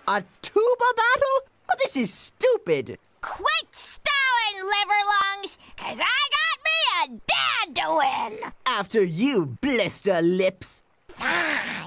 A tuba battle? Oh, this is stupid. Quit stalling, Liverlungs, 'cause I got me a dad to win. After you, blister lips. Fine.